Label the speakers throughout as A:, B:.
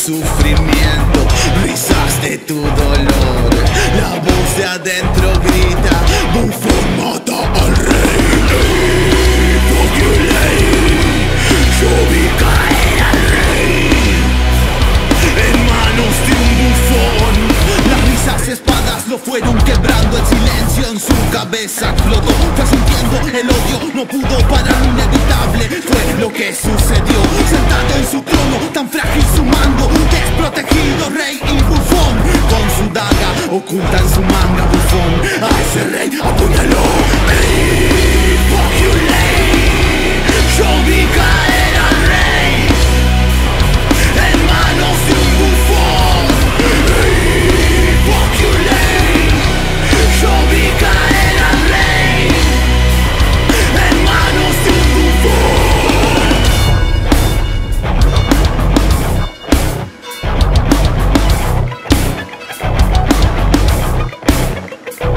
A: sufrimiento, risas de tu dolor. La voz de adentro grita: Bufón mata al rey. Fuck you, ley. Yo vi caer al rey en manos de un bufón. Las risas y espadas lo fueron quebrando, el silencio en su cabeza explotó. Fue sintiendo el odio, no pudo parar lo inevitable. Fue lo que sucedió, sentado en su trono, tan frágil su mando, desprotegido rey y bufón. Con su daga oculta en su manga, bufón a ese rey apuñaló. Hey, fuck you, ley. Yo vi caer al rey en manos de un bufón. Hey, fuck you, ley. Yo vi caer al rey en manos de un bufón.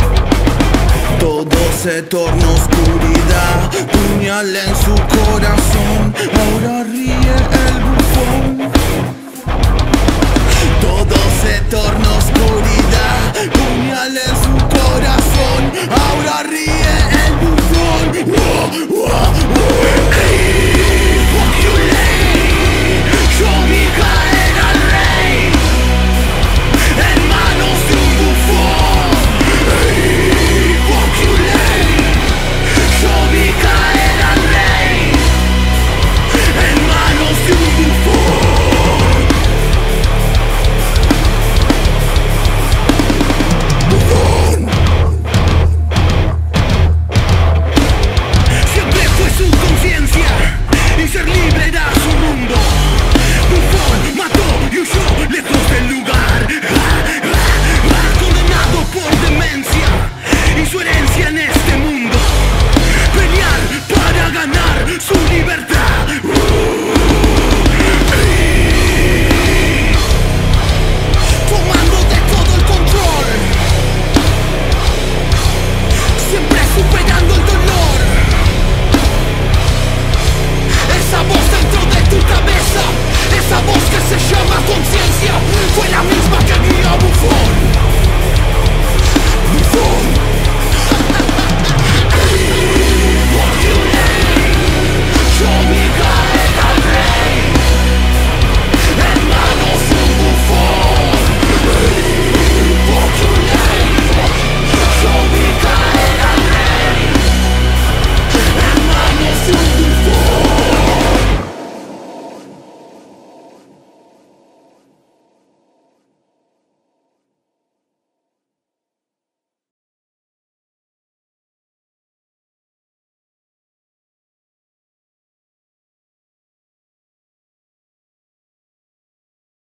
A: Todo se torna oscuridad, puñal en su corazón.